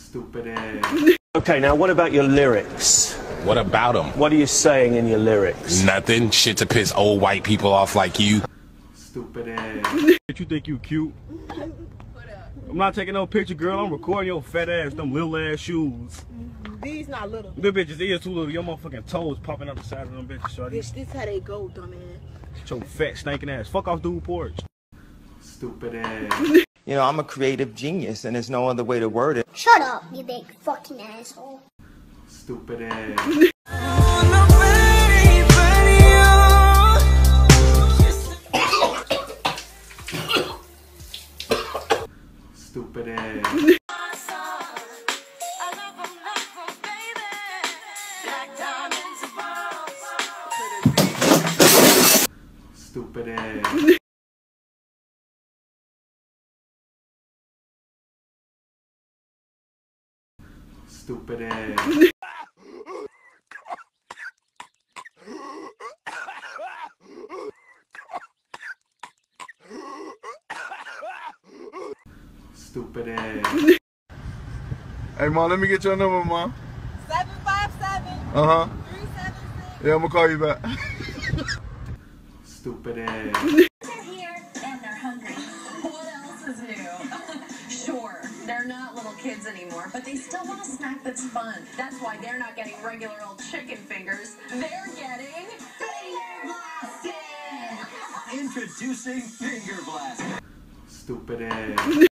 Stupid ass. Okay, now what about your lyrics? What about them? What are you saying in your lyrics? Nothing. Shit to piss old white people off like you. Stupid ass. You think you cute? I'm not taking no picture, girl. I'm recording your fat ass, them little ass shoes. These not little. Them bitches is too little. Your motherfucking toes popping out the side of them bitches, shorty. Bitch, this how they go, dumbass. Your fat, stinking ass. Fuck off dude porch. Stupid ass. You know, I'm a creative genius, and there's no other way to word it. Shut up, you big fucking asshole. Stupid ass. Stupid ass. Stupid ass. Stupid ass. Stupid ass. Hey, Mom, let me get your number, Mom. 757. Uh-huh. 376. Yeah, I'm gonna call you back. Stupid ass. They're here and they're hungry. What else is new? Sure, they're not little kids anymore, but they still want a snack that's fun. That's why they're not getting regular old chicken fingers. They're getting Finger Blasted! Introducing Finger Blast. Stupid ass.